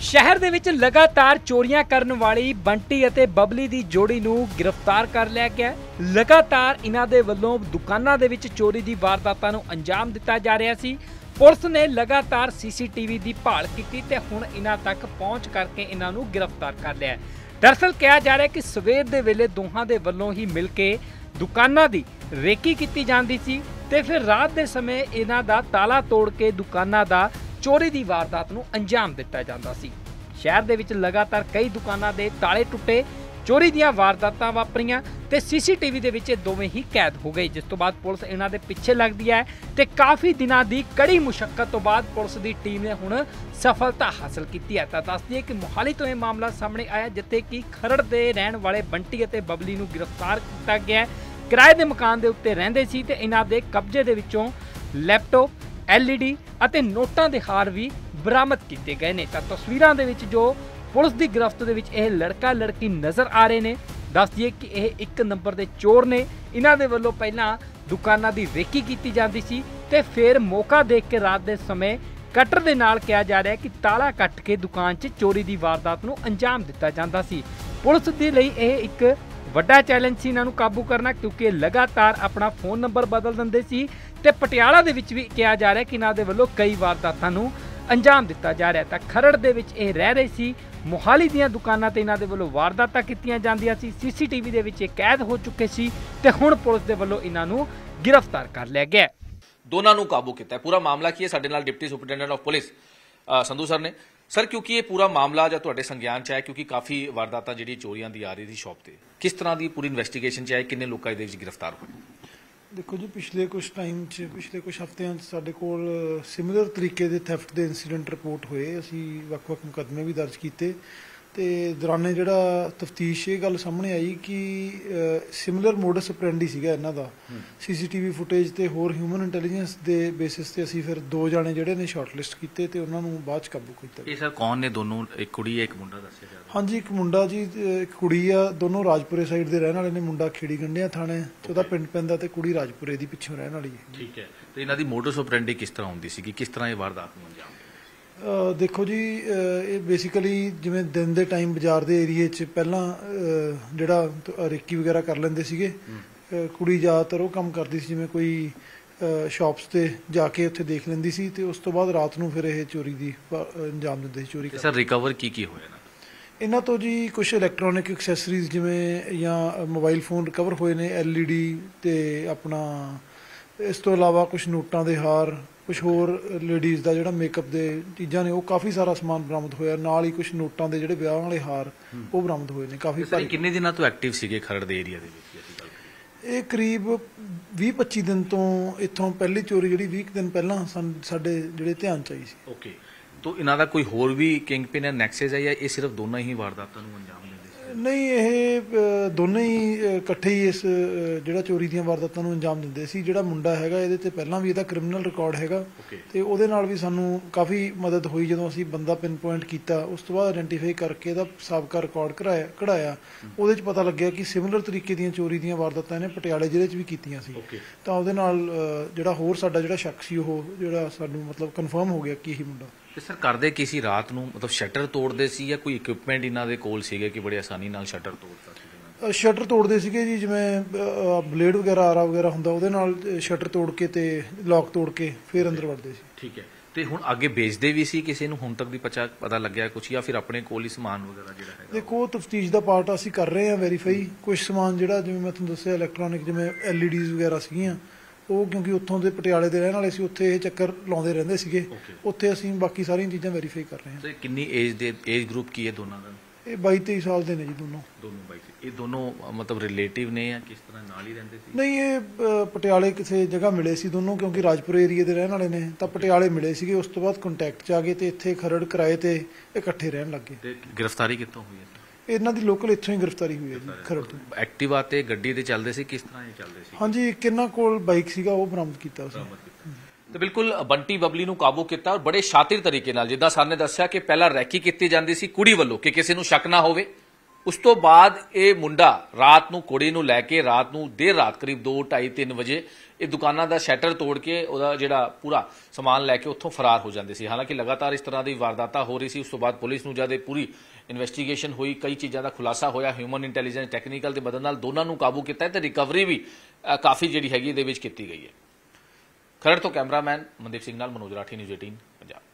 शहर ਦੇ ਵਿੱਚ ਲਗਾਤਾਰ ਚੋਰੀਆਂ ਕਰਨ ਵਾਲੀ ਬੰਟੀ ਅਤੇ ਬਬਲੀ ਦੀ ਜੋੜੀ ਨੂੰ ਗ੍ਰਿਫਤਾਰ ਕਰ ਲਿਆ ਗਿਆ। ਲਗਾਤਾਰ ਇਹਨਾਂ ਦੇ ਵੱਲੋਂ ਦੁਕਾਨਾਂ ਦੇ ਵਿੱਚ ਚੋਰੀ ਦੀ ਵਾਰਦਾਤਾਂ ਨੂੰ ਅੰਜਾਮ ਦਿੱਤਾ ਜਾ ਰਿਹਾ ਸੀ। ਪੁਲਿਸ ਨੇ ਲਗਾਤਾਰ ਸੀਸੀਟੀਵੀ ਦੀ ਭਾਲ ਕੀਤੀ ਤੇ ਹੁਣ ਇਹਨਾਂ ਤੱਕ ਪਹੁੰਚ ਕਰਕੇ ਇਹਨਾਂ ਨੂੰ ਗ੍ਰਿਫਤਾਰ ਕਰ ਲਿਆ। ਦਰਅਸਲ ਕਿਹਾ ਜਾ ਰਿਹਾ ਕਿ ਸਵੇਰ ਦੇ ਵੇਲੇ ਦੋਹਾਂ ਦੇ ਵੱਲੋਂ ਹੀ ਮਿਲ ਕੇ ਦੁਕਾਨਾਂ ਦੀ ਰੇਕੀ ਕੀਤੀ ਜਾਂਦੀ ਸੀ ਤੇ ਫਿਰ ਰਾਤ ਦੇ ਸਮੇਂ ਇਹਨਾਂ ਦਾ ਤਾਲਾ ਤੋੜ ਕੇ ਦੁਕਾਨਾਂ ਦਾ ਚੋਰੀ ਦੀ ਵਾਰਦਾਤ ਨੂੰ ਅੰਜਾਮ ਦਿੱਤਾ ਜਾਂਦਾ ਸੀ। ਸ਼ਹਿਰ ਦੇ ਵਿੱਚ ਲਗਾਤਾਰ ਕਈ ਦੁਕਾਨਾਂ ਦੇ ਤਾਲੇ ਟੁੱਟੇ, ਚੋਰੀ ਦੀਆਂ ਵਾਰਦਾਤਾਂ ਵਾਪਰੀਆਂ ਤੇ ਸੀਸੀਟੀਵੀ ਦੇ ਵਿੱਚ ਇਹ ਦੋਵੇਂ ਹੀ ਕੈਦ ਹੋ ਗਏ, ਜਿਸ ਤੋਂ ਬਾਅਦ ਪੁਲਿਸ ਇਹਨਾਂ ਦੇ ਪਿੱਛੇ ਲੱਗਦੀ ਹੈ ਤੇ ਕਾਫੀ ਦਿਨਾਂ ਦੀ ਕੜੀ ਮੁਸ਼ੱਕਤ ਤੋਂ ਬਾਅਦ ਪੁਲਿਸ ਦੀ ਟੀਮ ਨੇ ਹੁਣ ਸਫਲਤਾ ਹਾਸਲ ਕੀਤੀ ਹੈ। ਤਾਂ ਦੱਸ ਦਈਏ ਕਿ ਮੋਹਾਲੀ ਤੋਂ ਇਹ ਮਾਮਲਾ ਸਾਹਮਣੇ ਆਇਆ, ਜਿੱਥੇ ਕਿ ਖਰੜ ਦੇ ਰਹਿਣ ਵਾਲੇ ਬੰਟੀ ਅਤੇ ਬਬਲੀ ਨੂੰ ਗ੍ਰਿਫਤਾਰ ਕੀਤਾ ਗਿਆ। ਕਿਰਾਏ ਦੇ ਮਕਾਨ ਦੇ ਉੱਤੇ ਰਹਿੰਦੇ ਸੀ ਤੇ ਇਹਨਾਂ ਦੇ ਕਬਜ਼ੇ ਦੇ ਵਿੱਚੋਂ ਲੈਪਟਾਪ, LED ਅਤੇ ਨੋਟਾਂ ਦੇ ਹਾਰ ਵੀ ਬਰਾਮਦ ਕੀਤੇ ਗਏ ਨੇ। ਤਾਂ ਤਸਵੀਰਾਂ ਦੇ ਵਿੱਚ ਜੋ ਪੁਲਿਸ ਦੀ ਗ੍ਰਿਫਤ ਦੇ ਵਿੱਚ ਇਹ ਲੜਕਾ ਲੜਕੀ ਨਜ਼ਰ ਆ ਰਹੇ ਨੇ। ਦੱਸ ਦਈਏ ਕਿ ਇਹ 1 ਨੰਬਰ ਦੇ ਚੋਰ ਨੇ। ਇਹਨਾਂ ਦੇ ਵੱਲੋਂ ਪਹਿਲਾਂ ਦੁਕਾਨਾਂ ਦੀ ਰੇਕੀ ਕੀਤੀ ਜਾਂਦੀ ਸੀ ਤੇ ਫਿਰ ਮੌਕਾ ਦੇਖ ਕੇ ਰਾਤ ਦੇ ਸਮੇਂ ਕਟਰ ਦੇ ਨਾਲ ਕਿਹਾ ਜਾ ਰਿਹਾ ਕਿ ਤਾਲਾ ਕੱਟ ਕੇ ਦੁਕਾਨ 'ਚ ਚੋਰੀ ਦੀ ਵਾਰਦਾਤ ਨੂੰ ਅੰਜਾਮ ਦਿੱਤਾ ਜਾਂਦਾ ਸੀ। ਪੁਲਿਸ ਦੇ ਲਈ ਇਹ ਇੱਕ ਵੱਡਾ ਚੈਲੰਜ ਸੀ ਇਹਨਾਂ ਨੂੰ ਕਾਬੂ ਕਰਨਾ, ਕਿਉਂਕਿ ਲਗਾਤਾਰ ਆਪਣਾ ਫੋਨ ਨੰਬਰ ਬਦਲ ਦਿੰਦੇ ਸੀ ਤੇ ਪਟਿਆਲਾ ਦੇ ਵਿੱਚ ਵੀ ਕਿਹਾ ਜਾ ਰਿਹਾ ਕਿ ਇਹਨਾਂ ਦੇ ਵੱਲੋਂ ਕਈ ਵਾਰਦਾਤਾਂ ਨੂੰ ਅੰਜਾਮ ਦਿੱਤਾ ਜਾ ਰਿਹਾ। ਤਾਂ ਖਰੜ ਦੇ ਵਿੱਚ ਇਹ ਰਹਿ ਰਹੇ ਸੀ। ਮੋਹਾਲੀ ਦੀਆਂ ਦੁਕਾਨਾਂ ਤੇ ਇਹਨਾਂ ਦੇ ਵੱਲੋਂ ਵਾਰਦਾਤਾਂ ਕੀਤੀਆਂ ਜਾਂਦੀਆਂ ਸੀ। ਸੀਸੀਟੀਵੀ ਦੇ ਵਿੱਚ ਇਹ ਕੈਦ ਹੋ ਚੁੱਕੇ ਸੀ ਤੇ ਹੁਣ ਪੁਲਿਸ ਦੇ ਵੱਲੋਂ ਇਹਨਾਂ ਨੂੰ ਗ੍ਰਿਫਤਾਰ ਕਰ ਲਿਆ ਗਿਆ। ਦੋਨਾਂ ਨੂੰ ਕਾਬੂ ਕੀਤਾ। ਪੂਰਾ ਮਾਮਲਾ ਕੀ ਹੈ, ਸਾਡੇ ਨਾਲ deputy superintendent of police Sandhu sir ਨੇ। ਸਰ, ਕਿਉਂਕਿ ਇਹ ਪੂਰਾ ਮਾਮਲਾ ਜਾਂ ਤੁਹਾਡੇ ਸੰਗਿਆਨ 'ਚ ਹੈ, ਕਿਉਂਕਿ ਕਾਫੀ ਵਾਰਦਾਤਾਂ ਜਿਹੜੀ ਚੋਰੀਆਂ ਦੀ ਆ ਰਹੀ ਸੀ ਸ਼ੌਪ ਤੇ, ਕਿਸ ਤਰ੍ਹਾਂ ਦੀ ਪੂਰੀ ਇਨਵੈਸਟੀਗੇਸ਼ਨ 'ਚ ਆਏ, ਕਿੰਨੇ ਲੋਕਾਂ ਇਹਦੇ ਵਿੱਚ ਗ੍ਰਿਫਤਾਰ ਹੋਏ? ਦੇਖੋ ਜੀ, ਪਿਛਲੇ ਕੁਝ ਹਫ਼ਤਿਆਂ 'ਚ ਸਾਡੇ ਕੋਲ ਸਿਮਿਲਰ ਤਰੀਕੇ ਦੇ ਥੈਫਟ ਦੇ ਇਨਸੀਡੈਂਟ ਰਿਪੋਰਟ ਹੋਏ। ਅਸੀਂ ਵੱਖ-ਵੱਖ ਮੁਕੱਦਮੇ ਵੀ ਦਰਜ ਕੀਤੇ ਤੇ ਦੌਰਾਨੇ ਜਿਹੜਾ ਤਫਤੀਸ਼ ਇਹ ਗੱਲ ਸਾਹਮਣੇ ਆਈ ਕਿ ਸਿਮਿਲਰ ਮੋਡਸ ਆਪਰੈਂਡੀ ਸੀਗਾ ਇਹਨਾਂ ਦਾ। ਸੀਸੀਟੀਵੀ ਫੁਟੇਜ ਤੇ ਹੋਰ ਹਿਊਮਨ ਇੰਟੈਲੀਜੈਂਸ ਦੇ ਬੇਸਿਸ ਤੇ ਅਸੀਂ ਫਿਰ 2 ਜਾਣੇ ਜਿਹੜੇ ਨੇ ਸ਼ਾਰਟਲਿਸਟ ਕੀਤੇ ਤੇ ਉਹਨਾਂ ਨੂੰ ਬਾਅਦ 'ਚ ਕਾਬੂ ਕੀਤਾ। ਇਹ ਸਰ ਕੌਣ ਨੇ ਦੋਨੋਂ? ਇੱਕ ਕੁੜੀ ਹੈ, ਇੱਕ ਮੁੰਡਾ ਦੱਸਿਆ ਜਾ ਰਿਹਾ? ਹਾਂਜੀ, ਇੱਕ ਮੁੰਡਾ ਜੀ, ਇੱਕ ਕੁੜੀ ਆ। ਦੋਨੋਂ ਰਾਜਪੁਰੇ ਸਾਈਡ ਦੇ ਰਹਿਣ ਵਾਲੇ ਨੇ। ਮੁੰਡਾ ਖੇੜੀ ਗੰਢਿਆ ਥਾਣੇ 'ਚ ਉਹਦਾ ਪਿੰਡ ਪੈਂਦਾ ਤੇ ਕੁੜੀ ਰਾਜਪੁਰੇ ਦੀ ਪਿੱਛੋਂ ਰਹਿਣ ਵਾਲੀ ਹੈ। ਠੀਕ ਹੈ। ਤੇ ਇਹਨਾਂ ਦੀ ਮੋਡਸ ਆਪਰੈਂਡੀ ਕਿਸ ਤਰ੍ਹਾਂ ਹੁੰਦੀ ਸੀਗੀ, ਕਿਸ ਤਰ੍ਹਾਂ ਇਹ ਵਾਰਦਾਤ ਨੂੰ ਅੰਜਾਮ? ਦੇਖੋ ਜੀ, ਇਹ ਬੇਸਿਕਲੀ ਜਿਵੇਂ ਦਿਨ ਦੇ ਟਾਈਮ ਬਾਜ਼ਾਰ ਦੇ ਏਰੀਏ 'ਚ ਪਹਿਲਾਂ ਜਿਹੜਾ ਰੇਕੀ ਵਗੈਰਾ ਕਰ ਲੈਂਦੇ ਸੀਗੇ। ਕੁੜੀ ਜ਼ਿਆਦਾਤਰ ਉਹ ਕੰਮ ਕਰਦੀ ਸੀ, ਜਿਵੇਂ ਕੋਈ ਸ਼ਾਪਸ ਤੇ ਜਾ ਕੇ ਉੱਥੇ ਦੇਖ ਲੈਂਦੀ ਸੀ ਤੇ ਉਸ ਤੋਂ ਬਾਅਦ ਰਾਤ ਨੂੰ ਫਿਰ ਇਹ ਚੋਰੀ ਦੀ ਅੰਜਾਮ ਦਿੰਦੇ ਸੀ। ਚੋਰੀ ਸਰ, ਰਿਕਵਰ ਕੀ ਹੋਇਆ ਇਹਨਾਂ ਤੋਂ? ਜੀ ਕੁਝ ਇਲੈਕਟ੍ਰੋਨਿਕ ਐਕਸੈਸਰੀਜ਼ ਜਿਵੇਂ ਜਾਂ ਮੋਬਾਈਲ ਫੋਨ ਰਿਕਵਰ ਹੋਏ ਨੇ, LED ਤੇ ਆਪਣਾ ਇਸ ਤੋਂ ਇਲਾਵਾ ਕੁਝ ਨੋਟਾਂ ਦੇ ਹਾਰ, ਕੁਝ ਹੋਰ ਲੇਡੀਜ਼ ਦਾ ਜਿਹੜਾ ਮੇਕਅਪ ਦੇ ਚੀਜ਼ਾਂ ਨੇ, ਉਹ ਕਾਫੀ ਸਾਰਾ ਸਮਾਨ ਬਰਾਮਦ ਹੋਇਆ। ਨਾਲ ਹੀ ਕੁਝ ਨੋਟਾਂ ਦੇ ਜਿਹੜੇ ਵਿਆਹ ਵਾਲੇ ਹਾਰ ਉਹ ਬਰਾਮਦ ਹੋਏ ਨੇ। ਕਾਫੀ ਭਾਰੀ। ਕਿੰਨੇ ਦਿਨਾਂ ਤੋਂ ਐਕਟਿਵ ਸੀਗੇ ਖਰੜ ਦੇ ਏਰੀਆ ਦੇ ਵਿੱਚ? ਇਹ ਕਰੀਬ 20-25 ਦਿਨ ਤੋਂ ਇੱਥੋਂ ਪਹਿਲੀ ਚੋਰੀ ਜਿਹੜੀ 20 ਦਿਨ ਪਹਿਲਾਂ ਸਾਡੇ ਜਿਹੜੇ ਧਿਆਨ 'ਚ ਆਈ ਸੀ। ਓਕੇ। ਤੋ ਇਹਨਾਂ ਦਾ ਕੋਈ ਹੋਰ ਵੀ ਕਿੰਗ ਪਿਨ ਹੈ, ਨੈਕਸਸ ਹੈ, ਜਾਂ ਇਹ ਸਿਰਫ ਦੋਨਾਂ ਹੀ ਵਾਰਦਾਤਾਂ ਨੂੰ ਅੰਜਾਮ ਦਿੰਦੇ ਸੀ? ਨਹੀਂ, ਇਹ ਦੋਨੇ ਹੀ ਇਕੱਠੇ ਹੀ ਇਸ ਜਿਹੜਾ ਚੋਰੀ ਦੀਆਂ ਵਾਰਦਾਤਾਂ ਨੂੰ ਅੰਜਾਮ ਦਿੰਦੇ ਸੀ। ਜਿਹੜਾ ਮੁੰਡਾ ਹੈਗਾ ਇਹਦੇ ਤੇ ਪਹਿਲਾਂ ਵੀ ਇਹਦਾ ਕ੍ਰਿਮੀਨਲ ਰਿਕਾਰਡ ਹੈਗਾ ਤੇ ਉਹਦੇ ਨਾਲ ਵੀ ਸਾਨੂੰ ਕਾਫੀ ਮਦਦ ਹੋਈ। ਜਦੋਂ ਅਸੀਂ ਬੰਦਾ ਪਿਨ ਪੁਆਇੰਟ ਕੀਤਾ, ਉਸ ਤੋਂ ਬਾਅਦ ਆਇਡੈਂਟੀਫਾਈ ਕਰਕੇ ਇਹਦਾ ਸਾਬਕਾ ਰਿਕਾਰਡ ਕਢਾਇਆ, ਉਹਦੇ 'ਚ ਪਤਾ ਲੱਗਿਆ ਕਿ ਸਿਮਿਲਰ ਤਰੀਕੇ ਦੀਆਂ ਚੋਰੀ ਦੀਆਂ ਵਾਰਦਾਤਾਂ ਇਹਨੇ ਪਟਿਆਲੇ ਜ਼ਿਲ੍ਹੇ 'ਚ ਵੀ ਕੀਤੀਆਂ ਸੀ। ਤਾਂ ਉਹਦੇ ਨਾਲ ਜਿਹੜਾ ਹੋਰ ਸਾਡਾ ਜਿਹੜਾ ਸ਼ੱਕ ਸੀ, ਉਹ ਜਿਹੜਾ ਸਾਨੂੰ ਮਤਲਬ ਕਨਫਰਮ ਹੋ ਗਿਆ ਕਿ ਇਹੀ ਮੁੰਡਾ। ਤੇ ਸਰ, ਕਰਦੇ ਕੀ ਸੀ ਰਾਤ ਨੂੰ? ਮਤਲਬ ਸ਼ਟਰ ਤੋੜਦੇ ਸੀ ਜਾਂ ਕੋਈ ਇਕਵਿਪਮੈਂਟ ਇਹਨਾਂ ਦੇ ਕੋਲ ਸੀਗੇ ਕਿ ਬੜੀ ਆਸਾਨੀ ਨਾਲ ਸ਼ਟਰ ਤੋੜਦਾ ਸੀ? ਸ਼ਟਰ ਤੋੜਦੇ ਸੀਗੇ ਜੀ, ਜਿਵੇਂ ਬਲੇਡ ਵਗੈਰਾ, ਆਰਾ ਵਗੈਰਾ ਹੁੰਦਾ, ਉਹਦੇ ਨਾਲ ਸ਼ਟਰ ਤੋੜ ਕੇ ਤੇ ਲੌਕ ਤੋੜ ਕੇ ਫਿਰ ਅੰਦਰ ਵੜਦੇ ਸੀ। ਠੀਕ ਹੈ। ਤੇ ਹੁਣ ਅੱਗੇ ਵੇਚਦੇ ਵੀ ਸੀ ਕਿਸੇ ਨੂੰ? ਹੁਣ ਤੱਕ ਦੀ ਪਤਾ ਲੱਗਿਆ ਕੁਛ, ਜਾਂ ਫਿਰ ਆਪਣੇ ਕੋਲ ਹੀ ਸਮਾਨ ਵਗੈਰਾ ਜਿਹੜਾ ਹੈ? ਦੇਖੋ, ਤਫਤੀਸ਼ ਦਾ ਪਾਰਟ ਅਸੀਂ ਕਰ ਰਹੇ ਹਾਂ ਵੈਰੀਫਾਈ। ਕੁਝ ਸਮਾਨ ਜਿਹੜਾ ਜਿਵੇਂ ਮੈਂ ਤੁਹਾਨੂੰ ਦੱਸਿਆ ਇਲੈਕਟ੍ਰੋਨਿਕ, ਜਿਵੇਂ LEDs ਵਗੈਰਾ ਸੀਗੀਆਂ, ਉਹ ਕਿਉਂਕਿ ਉੱਥੋਂ ਦੇ ਪਟਿਆਲੇ ਦੇ ਰਹਿਣ ਵਾਲੇ ਸੀ, ਉੱਥੇ ਇਹ ਚੱਕਰ ਲਾਉਂਦੇ ਰਹਿੰਦੇ ਸੀਗੇ। ਉੱਥੇ ਅਸੀਂ ਬਾਕੀ ਸਾਰੀਆਂ ਚੀਜ਼ਾਂ ਵੈਰੀਫਾਈ ਕਰ ਰਹੇ ਹਾਂ। ਤੇ ਕਿੰਨੀ ਏਜ ਗਰੁੱਪ ਕੀ ਹੈ ਦੋਨਾਂ ਦਾ? ਇਹ 22-23 ਸਾਲ ਦੇ ਨੇ ਜੀ ਦੋਨੋਂ। 22। ਇਹ ਦੋਨੋਂ ਮਤਲਬ ਰਿਲੇਟਿਵ ਨੇ ਜਾਂ ਕਿਸ ਤਰ੍ਹਾਂ ਨਾਲ ਹੀ ਰਹਿੰਦੇ ਸੀ? ਨਹੀਂ, ਇਹ ਪਟਿਆਲੇ ਕਿਸੇ ਜਗ੍ਹਾ ਮਿਲੇ ਸੀ ਦੋਨੋਂ, ਕਿਉਂਕਿ ਰਾਜਪੁਰੇ ਏਰੀਏ ਦੇ ਰਹਿਣ ਵਾਲੇ ਨੇ। ਤਾਂ ਪਟਿਆਲੇ ਮਿਲੇ ਸੀਗੇ, ਉਸ ਤੋਂ ਬਾਅਦ ਕੰਟੈਕਟ 'ਚ ਆ ਗਏ ਤੇ ਇੱਥੇ ਖਰੜ ਕਿਰਾਏ ਤੇ ਇਕੱਠੇ ਰਹਿਣ ਲੱਗੇ। ਤੇ ਗ੍ਰਿਫਤਾਰੀ ਕਿੱਥੋਂ ਹੋਈ ਹੈ? ਇਹਨਾਂ ਦੀ ਲੋਕਲ ਇੱਥੋਂ ਹੀ ਗ੍ਰਿਫਤਾਰੀ ਹੋਈ ਹੈ ਜੀ, ਖਰੜ ਤੋਂ। ਐਕਟਿਵਾ ਤੇ ਗੱਡੀ ਤੇ ਚੱਲਦੇ ਸੀ, ਕਿਸ ਤਰ੍ਹਾਂ ਇਹ ਚੱਲਦੇ ਸੀ? ਹਾਂਜੀ, ਕਿੰਨਾ ਕੋਲ ਬਾਈਕ ਸੀਗਾ, ਉਹ ਬਰਾਮਦ ਕੀਤਾ ਸੀ। ਤੇ ਬਿਲਕੁਲ ਬੰਟੀ ਬਬਲੀ ਨੂੰ ਕਾਬੂ ਕੀਤਾ ਔਰ ਬੜੇ ਸ਼ਾਤਿਰ ਤਰੀਕੇ ਨਾਲ, ਜਿੱਦਾਂ ਸਰ ਨੇ ਦੱਸਿਆ ਕਿ ਪਹਿਲਾਂ ਰੈਕੀ ਕੀਤੀ ਜਾਂਦੀ ਸੀ ਕੁੜੀ ਵੱਲੋਂ ਕਿ ਕਿਸੇ ਨੂੰ ਸ਼ੱਕ ਨਾ ਹੋਵੇ, ਉਸ ਤੋਂ ਬਾਅਦ ਇਹ ਮੁੰਡਾ ਰਾਤ ਨੂੰ ਕੁੜੀ ਨੂੰ ਲੈ ਕੇ ਰਾਤ ਨੂੰ ਦੇਰ ਰਾਤ ਕਰੀਬ 2:30 3 ਵਜੇ ਇਹ ਦੁਕਾਨਾਂ ਦਾ ਸ਼ਟਰ ਤੋੜ ਕੇ ਉਹਦਾ ਜਿਹੜਾ ਪੂਰਾ ਸਮਾਨ ਲੈ ਕੇ ਉੱਥੋਂ ਫਰਾਰ ਹੋ ਜਾਂਦੇ ਸੀ। ਹਾਲਾਂਕਿ ਲਗਾਤਾਰ ਇਸ ਤਰ੍ਹਾਂ ਦੀ ਵਾਰਦਾਤਾਂ ਹੋ ਰਹੀ ਸੀ। ਉਸ ਤੋਂ ਬਾਅਦ ਪੁਲਿਸ ਨੂੰ ਜਦ ਇਹ ਪੂਰੀ ਇਨਵੈਸਟੀਗੇਸ਼ਨ ਹੋਈ, ਕਈ ਚੀਜ਼ਾਂ ਦਾ ਖੁਲਾਸਾ ਹੋਇਆ, ਹਿਊਮਨ ਇੰਟੈਲੀਜੈਂਸ ਟੈਕਨੀਕਲ ਦੀ ਮਦਦ ਨਾਲ ਦੋਨਾਂ ਨੂੰ ਕਾਬੂ ਕੀਤਾ ਤੇ ਰਿਕਵਰੀ ਵੀ ਕਾਫੀ ਜਿਹੜੀ ਹੈਗੀ ਇਹਦੇ ਵਿੱਚ ਕੀਤੀ ਗਈ ਹੈ। ਖਰੜ ਤੋਂ ਕੈਮਰਾਮੈਨ ਮਨਦੀਪ ਸਿੰਘ ਨਾਲ ਮਨੋਜ ਰਾਠੀ, ਨਿਊਜ਼ 18 ਪੰਜਾਬ।